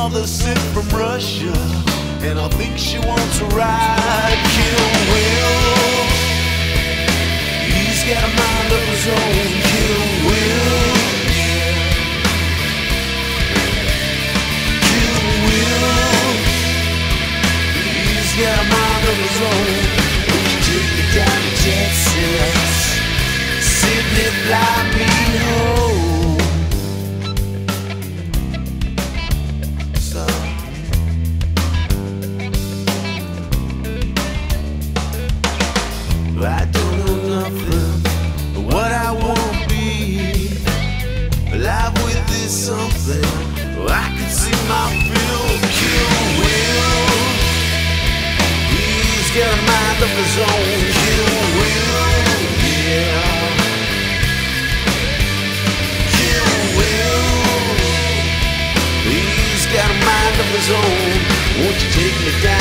mother sent from Russia, and I think she wants a ride. Kill Will, he's got a mind of his own. Kill Will, Kill Will, he's got a mind of his own. Won't you take me down to Texas, Sydney, fly me home. I don't know nothing but what I won't be. Alive with this something, I can see my fill. Kill Will, he's got a mind of his own. Kill Will, yeah. Kill Will, he's got a mind of his own. Won't you take me down